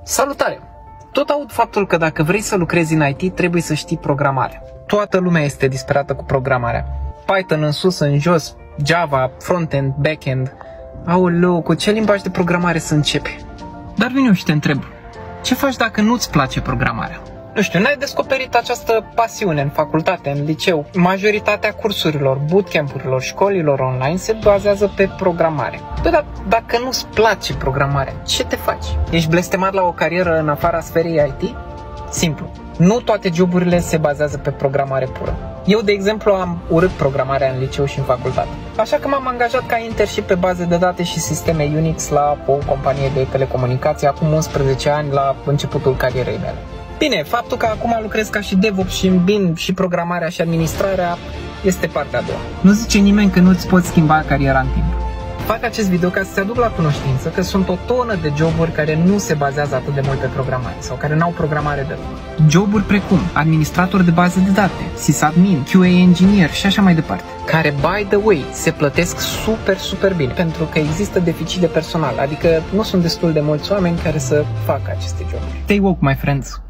Salutare! Tot aud faptul că dacă vrei să lucrezi în IT, trebuie să știi programare. Toată lumea este disperată cu programarea. Python în sus, în jos, Java, frontend, backend. Aoleu, cu ce limbaj de programare să începi? Dar vin eu și te întreb, ce faci dacă nu-ți place programarea? Nu știu, n-ai descoperit această pasiune în facultate, în liceu. Majoritatea cursurilor, bootcamp-urilor, școlilor online se bazează pe programare. Dar dacă nu-ți place programarea, ce te faci? Ești blestemat la o carieră în afara sferei IT? Simplu. Nu toate joburile se bazează pe programare pură. Eu, de exemplu, am urât programarea în liceu și în facultate. Așa că m-am angajat ca internship pe baze de date și sisteme Unix la o companie de telecomunicații acum 11 ani, la începutul carierei mele. Bine, faptul că acum lucrez ca și DevOps și îmbin și programarea și administrarea este partea a doua. Nu zice nimeni că nu-ți poți schimba cariera în timp. Fac acest video ca să te aduc la cunoștință că sunt o tonă de joburi care nu se bazează atât de mult pe programare sau care n-au programare deloc. Joburi precum administrator de baze de date, sysadmin, QA engineer și așa mai departe, care, by the way, se plătesc super bine pentru că există deficit de personal, adică nu sunt destul de mulți oameni care să facă aceste joburi. Stay woke, my friends!